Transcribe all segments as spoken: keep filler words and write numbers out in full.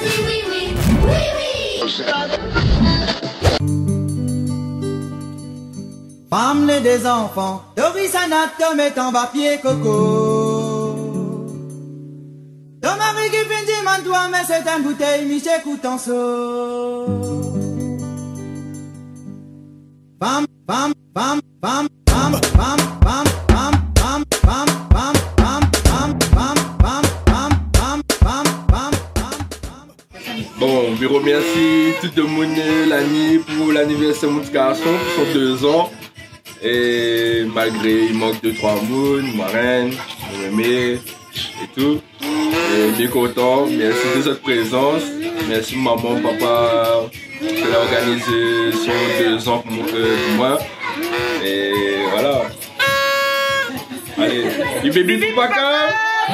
oui, oui, oui, oui. Femme des enfants, Doris Anatome est en bas-pied coco. Ton mari qui finit de toi, mais c'est un bouteille, Michel Coutenceau. Femme, femme, femme, femme, femme, femme, femme, femme, femme, femme, femme, femme, femme, femme, femme, femme, femme, femme, femme. Bon, je remercie tout le monde l'année pour l'anniversaire de mon petit garçon pour son deux ans. Et malgré il manque de trois mots, ma reine, mon aimé et tout. Et bien content, merci de cette présence. Merci maman, papa qui a organisé son deux ans pour, mon, euh, pour moi. Et voilà. Allez, du bébé du papa.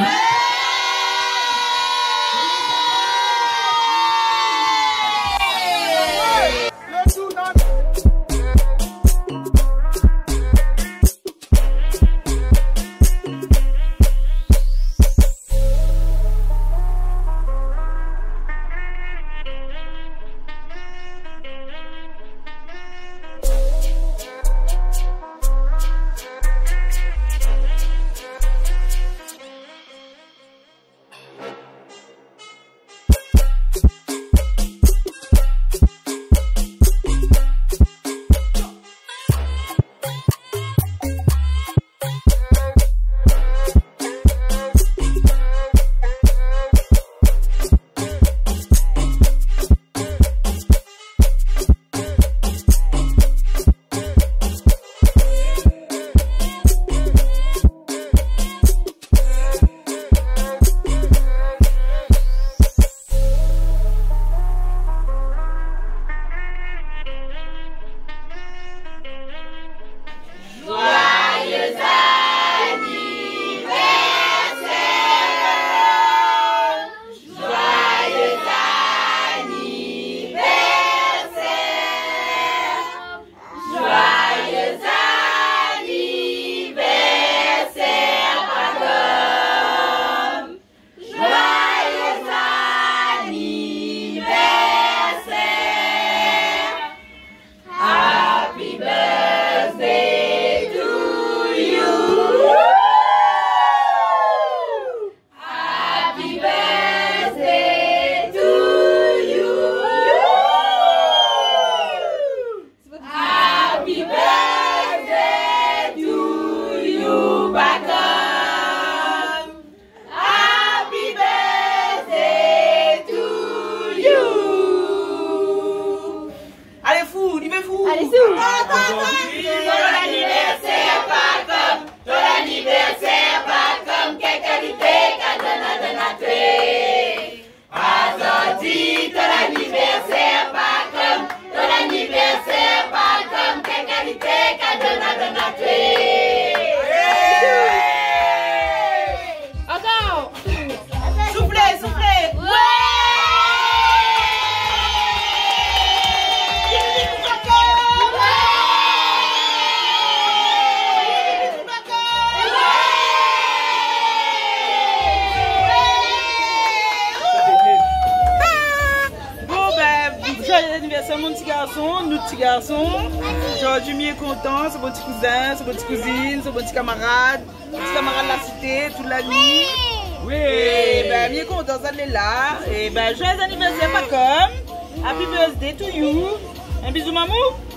C'est mon petit garçon, nous petits garçons. Aujourd'hui, je suis content, c'est mon petit cousin, c'est mon petit cousine, c'est mon petit camarade, mon petit camarade de la cité, toute la nuit. Oui! Et ben, je suis content d'être là. Et ben, joyeux anniversaire, pas comme. Happy birthday to you. Un bisou, mamou.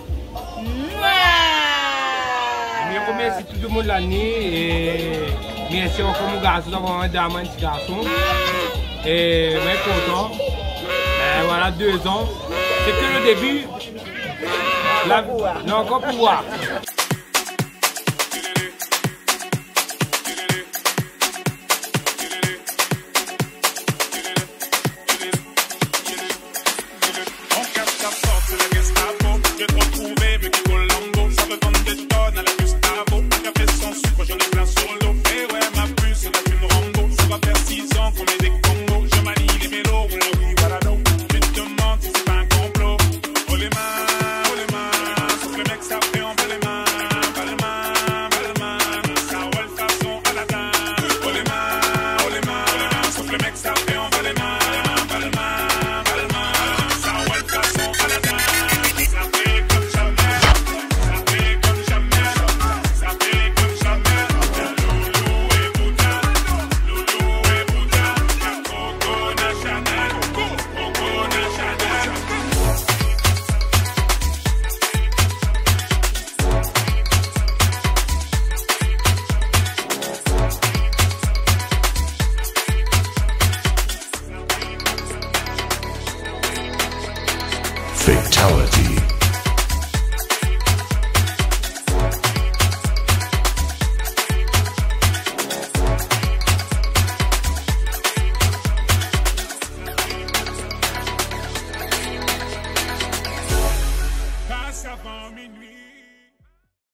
Je remercie tout le monde l'année et merci encore mon garçon d'avoir un dame, un petit garçon. Et je suis content. Et voilà, deux ans. C'est que le début. La... Non, encore pour voir.